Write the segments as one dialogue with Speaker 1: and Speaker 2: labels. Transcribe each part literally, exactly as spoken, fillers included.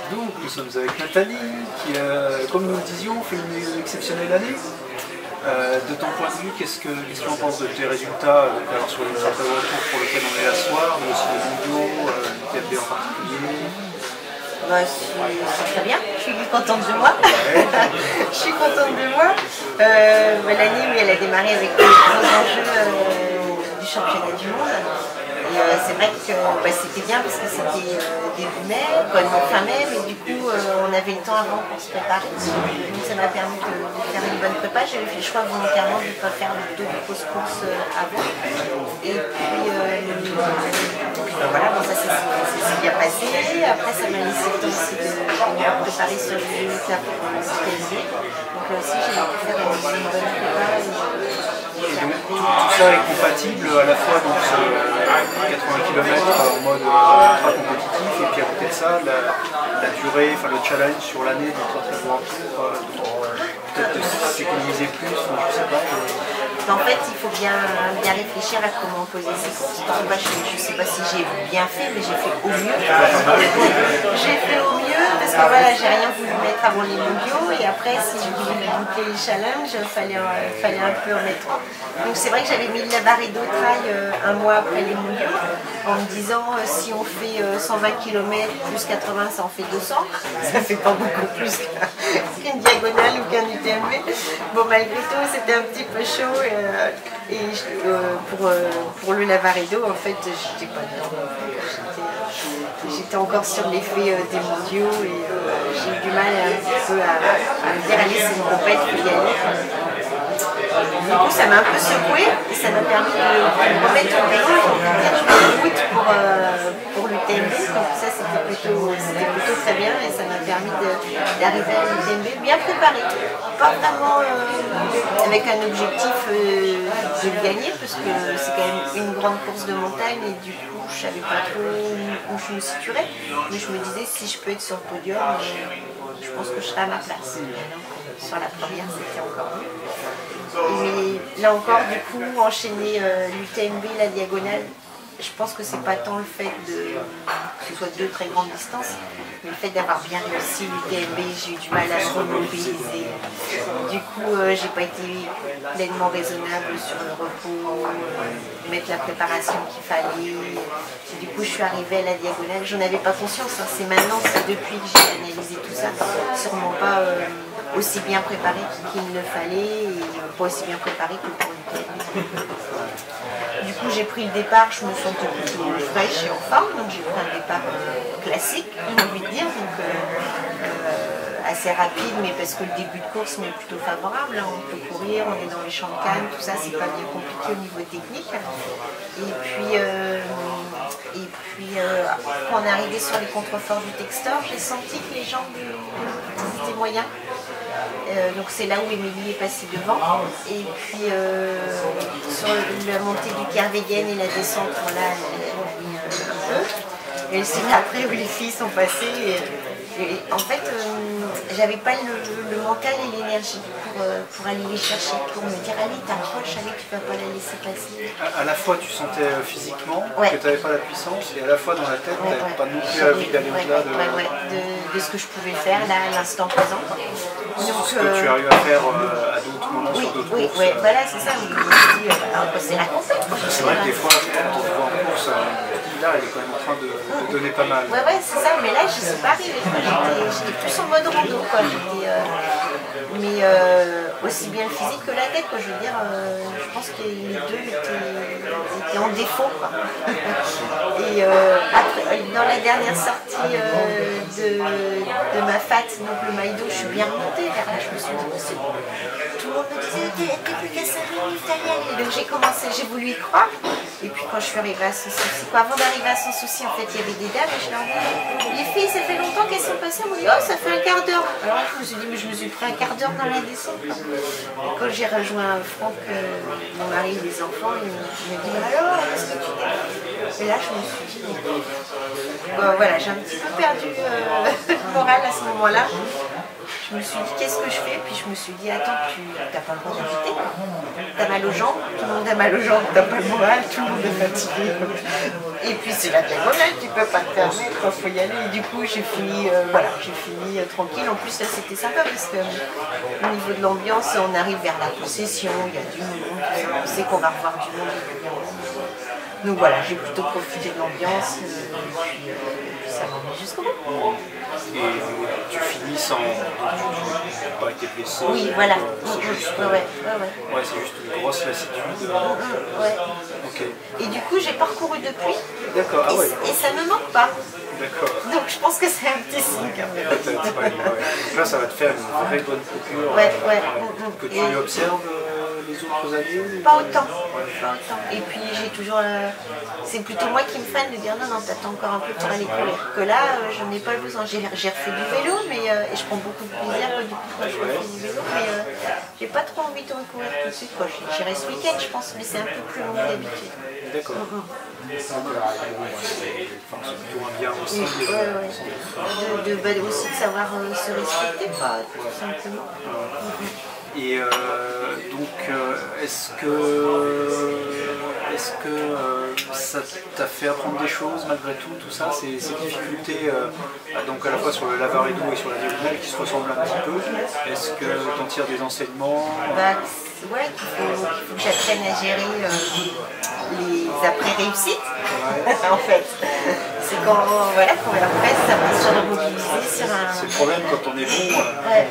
Speaker 1: Donc nous sommes avec Nathalie qui, euh, comme nous le disions, fait une exceptionnelle année. Euh, de ton point de vue, qu'est-ce que qu'est-ce que tu en penses de tes résultats, donc, alors sur les certains retours pour lesquels on est là ce soir, mais aussi les mondiaux, euh, le T F B en particulier?
Speaker 2: Bah, c'est très bien, je suis contente de moi. Ouais. Je suis contente de moi. Euh, bah, L'année, oui, elle a démarré avec les gros enjeux euh, du championnat du monde. Et euh, c'est vrai que bah, c'était bien parce que c'était euh, début mai, fin mai, mais du coup euh, on avait le temps avant pour se préparer. Donc ça m'a permis de, de faire une bonne prépa. J'avais fait le choix volontairement de ne pas faire de grosses courses euh, avant. Et puis euh, ben voilà, bon, ça s'est bien passé. Après ça m'a laissé le temps aussi de, de me préparer sur le jeu cap spécialisé. Donc là aussi j'ai pu faire une, une bonne prépa. Et,
Speaker 1: Et donc tout, tout ça est compatible à la fois donc ce quatre-vingts kilomètres en mode ultra compétitif et puis à côté de ça la, la durée, enfin le challenge sur l'année de très très grand tour, euh, peut-être de s'économiser plus, enfin, je sais pas. Et...
Speaker 2: En fait, il faut bien, bien réfléchir à comment poser ses courses. Parce que, bah, je ne sais pas si j'ai bien fait, mais j'ai fait au mieux. J'ai fait au mieux parce que voilà, j'ai rien voulu mettre avant les mondiaux et après, si je voulais boucler les challenges, il fallait, euh, fallait un peu en mettre. Donc c'est vrai que j'avais mis la barre et d'eau trail euh, un mois après les mondiaux en me disant euh, si on fait euh, cent vingt kilomètres plus quatre-vingts, ça en fait deux cents. Ça fait pas beaucoup plus qu'une diagonale ou qu'un U T M B. Bon, malgré tout, c'était un petit peu chaud. Et, Euh, et euh, pour, euh, pour le Lavaredo, en fait, j'étais pas dedans. J'étais encore sur l'effet euh, des mondiaux et euh, j'ai eu du mal un petit peu à, à me dire allez, c'est une compète, il faut y aller. Du coup, ça m'a un peu secoué et ça m'a permis de, de me remettre au vélo et de dire je vais en route pour, euh, pour l'U T M B. Donc ça, c'était plutôt, plutôt très bien et ça m'a permis d'arriver à l'U T M B bien préparé. Pas vraiment euh, avec un objectif euh, de le gagner parce que c'est quand même une grande course de montagne et du coup, je savais pas trop où je me situerais. Mais je me disais si je peux être sur le podium, euh, je pense que je serai à ma place. Sur la première, c'était encore mieux. Mais là encore, du coup, enchaîner euh, l'U T M B, la diagonale, je pense que c'est pas tant le fait de que ce soit deux très grandes distances, mais le fait d'avoir bien réussi l'U T M B, j'ai eu du mal à me remobiliser. Du coup, euh, j'ai pas été pleinement raisonnable sur le repos, euh, mettre la préparation qu'il fallait. Et du coup, je suis arrivée à la diagonale. J'en avais pas conscience, hein. C'est maintenant, c'est depuis que j'ai analysé tout ça, sûrement pas euh, aussi bien préparé qu'il ne le fallait et pas aussi bien préparé que pour l'U T M B. Du coup, j'ai pris le départ, je me sentais plutôt fraîche et en forme, donc j'ai pris un départ euh, classique, j'ai envie de dire, donc euh, euh, assez rapide, mais parce que le début de course m'est plutôt favorable. Hein. On peut courir, on est dans les champs de canne, tout ça, c'est pas bien compliqué au niveau technique. Et puis, euh, et puis euh, quand on est arrivé sur les contreforts du Textor, j'ai senti que les jambes étaient moyens. Euh, donc c'est là où Émilie est passée devant. Et puis euh, sur la montée du Kervegen et la descente, là, elle a mis un peu. Et c'est après où les filles sont passées. Et, et en fait, euh, j'avais pas le, le mental et l'énergie pour, euh, pour aller les chercher, pour me dire allez, t'approches, allez, tu vas pas la laisser passer.
Speaker 1: À, à la fois tu sentais euh, physiquement
Speaker 2: ouais.
Speaker 1: que tu n'avais pas la puissance et à la fois dans la tête, tu n'avais
Speaker 2: ouais, ouais.
Speaker 1: pas non plus envie d'aller
Speaker 2: ouais,
Speaker 1: au-delà de...
Speaker 2: Ouais, ouais, de, de ce que je pouvais faire là à l'instant présent.
Speaker 1: Donc, ce que euh... tu arrives à faire euh, à d'autres moments
Speaker 2: oui,
Speaker 1: sur d'autres
Speaker 2: oui,
Speaker 1: courses.
Speaker 2: Oui,
Speaker 1: euh...
Speaker 2: voilà, c'est ça. Euh, c'est la compète.
Speaker 1: C'est vrai que des fois, quand on se voit en course, euh, là, elle est quand même en train de, de donner pas mal.
Speaker 2: Ouais, ouais, c'est ça, mais là, je suis pas arrivée. J'étais plus en mode rando, quoi. Euh, mais euh, aussi bien le physique que la tête, quoi. Je veux dire, euh, je pense que les deux étaient, étaient en défaut, quoi. Et euh, après, dans la dernière sortie euh, de, de ma F A T, donc le Maïdo, je suis bien remontée. Vers là, je me suis dit, c'est bon. Tout le monde me disait, t'es plus qu'à cinq minutes, t'as y aller. Donc j'ai commencé, j'ai voulu y croire. Et puis quand je suis arrivée à Sans Souci, quoi, avant d'arriver à Sans Souci, en fait, il y avait des dames et je leur dis, les filles, ça fait longtemps qu'elles sont passées. Elles m'ont dit, oh, ça fait un quart d'heure. Alors je me suis dit, mais je me suis pris un quart d'heure dans la descente. Et quand j'ai rejoint Franck, euh, mon mari et les enfants, il me dit, alors, qu'est-ce que tu dis? Et là, je me suis dit, bon, voilà, j'ai un petit peu perdu euh, le moral à ce moment-là. je me suis dit qu'est-ce que je fais, puis je me suis dit attends, tu n'as pas le droit d'arrêter, t'as mal aux jambes, tout le monde a mal aux jambes, t'as pas le moral, tout le monde est fatigué. Et puis c'est la diagonale, tu peux pas te permettre, il faut y aller. Et du coup j'ai fini, euh, voilà, j'ai fini euh, tranquille. En plus là c'était sympa parce que euh, au niveau de l'ambiance, on arrive vers la procession, il y a du monde, on sait qu'on va revoir du monde régulièrement. Donc voilà, j'ai plutôt profité de l'ambiance, euh, puis, euh, puis ça m'a mis jusqu'au bout.
Speaker 1: Et tu finis sans... Tu n'as pas été blessé?
Speaker 2: Oui, voilà.
Speaker 1: C'est juste,
Speaker 2: ouais, ouais, ouais.
Speaker 1: ouais, c'est juste une grosse lassitude.
Speaker 2: Ouais.
Speaker 1: Ok.
Speaker 2: Et du coup, j'ai parcouru depuis.
Speaker 1: D'accord, ah ouais.
Speaker 2: Et, et ça me manque pas.
Speaker 1: D'accord.
Speaker 2: Donc je pense que c'est un petit signe.
Speaker 1: Peut-être, ouais, ouais. Donc là, ça va te faire une vraie bonne coupure.
Speaker 2: Ouais, ouais.
Speaker 1: Que tu et... observes euh, les autres années?
Speaker 2: Pas autant. Ouais. Pas autant. Et puis j'ai toujours... Euh, c'est plutôt moi qui me freine de dire non, non, t'attends encore un peu pour aller courir. Que là, euh, je n'ai pas le besoin. J'ai refait du vélo, mais euh, et je prends beaucoup de plaisir euh, du coup quand je refais du vélo, mais euh, j'ai pas trop envie de recourir tout de suite. J'irai ce week-end, je pense, mais c'est un peu plus long que d'habitude.
Speaker 1: D'accord. Mm-hmm. Enfin, c'est plutôt un bien aussi.
Speaker 2: Oui, euh, ouais, ouais. De, de, bah, aussi de savoir euh, se respecter, pas tout simplement. Mm-hmm.
Speaker 1: Et euh, donc, euh, est-ce que, est-ce que euh, ça t'a fait apprendre des choses malgré tout, tout ça, ces, ces difficultés, euh, donc à la fois sur le Lavaredo et sur la diagonale qui se ressemblent un petit peu, est-ce que tu en tires des enseignements?
Speaker 2: Bah, ouais, qu'il faut, qu'il faut que j'apprenne à gérer euh, les après-réussites, ouais. En fait. C'est quand, voilà, quand après, ça va se remobiliser sur un...
Speaker 1: C'est le problème quand on est bon. Euh...
Speaker 2: Ouais.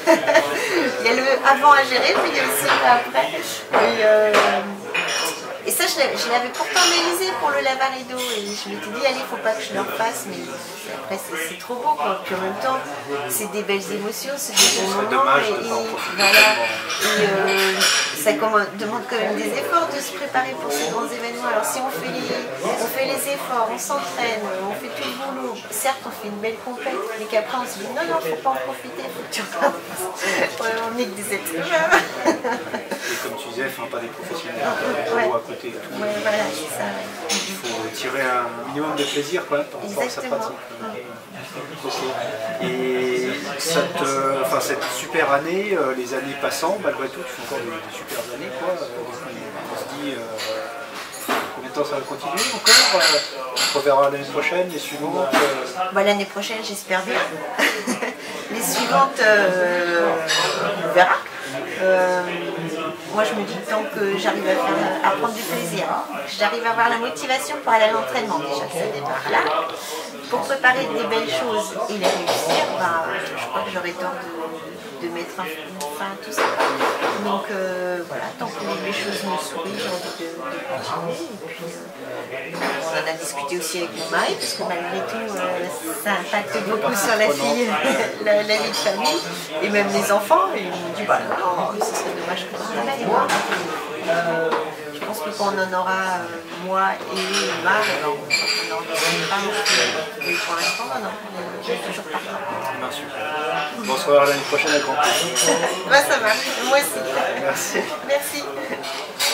Speaker 2: Il y a le avant à gérer, puis il y a aussi le après. Et, euh, et ça, je l'avais pourtant analysé pour le Lavaredo. Et je m'étais dit, allez, il ne faut pas que je le refasse. Mais après, c'est trop beau, quoi. Puis en même temps, c'est des belles émotions, c'est des bons moments.
Speaker 1: Dommage
Speaker 2: et,
Speaker 1: de
Speaker 2: et, voilà. Et euh, ça demande quand même des efforts de se préparer pour ces grands événements. Alors si on fait les, on fait les efforts, on s'entraîne, on fait tout le boulot, certes on fait une belle compète, mais qu'après on se dit non, non, il ne faut pas en profiter, il faut que tu repasses. Ouais, on est que des êtres humains.
Speaker 1: Et comme tu disais, enfin, pas des professionnels
Speaker 2: ouais.
Speaker 1: à côté. Et tout.
Speaker 2: Ouais, voilà, c'est ça.
Speaker 1: Il faut tirer un minimum de plaisir quand même par rapport à sa pratique. Okay. Et cette, euh, enfin, cette super année, euh, les années passant, malgré tout, tu fais encore des, des super années, quoi. Euh, on se dit euh, combien de temps ça va continuer encore euh, on reverra l'année prochaine, les suivantes. Euh...
Speaker 2: Bah, l'année prochaine, j'espère bien. Les suivantes, euh, on verra. Euh, moi je me dis tant que j'arrive à, faire, à prendre du plaisir, j'arrive à avoir la motivation pour aller à l'entraînement, déjà ça démarre là, pour préparer des belles choses et les réussir, bah, je crois que j'aurais tort de, de mettre un, une fin à tout ça. Donc euh, voilà, tant que les choses me sourient, j'ai envie de, de continuer. Et puis euh, on en a discuté aussi avec mon mari, parce que malgré tout euh, ça impacte beaucoup sur la fille, la, la vie de famille, et même les enfants, et ils m'ont dit bah non, ce serait dommage que ça s'arrête. Euh, je pense que quand on en aura, euh, moi et Marc, on en discutera. Mais pour l'instant, non, non, je suis toujours partant.
Speaker 1: Ben, super. Bonsoir, à l'année prochaine à grand plaisir.
Speaker 2: Bah ça marche, moi aussi.
Speaker 1: Merci.
Speaker 2: Merci.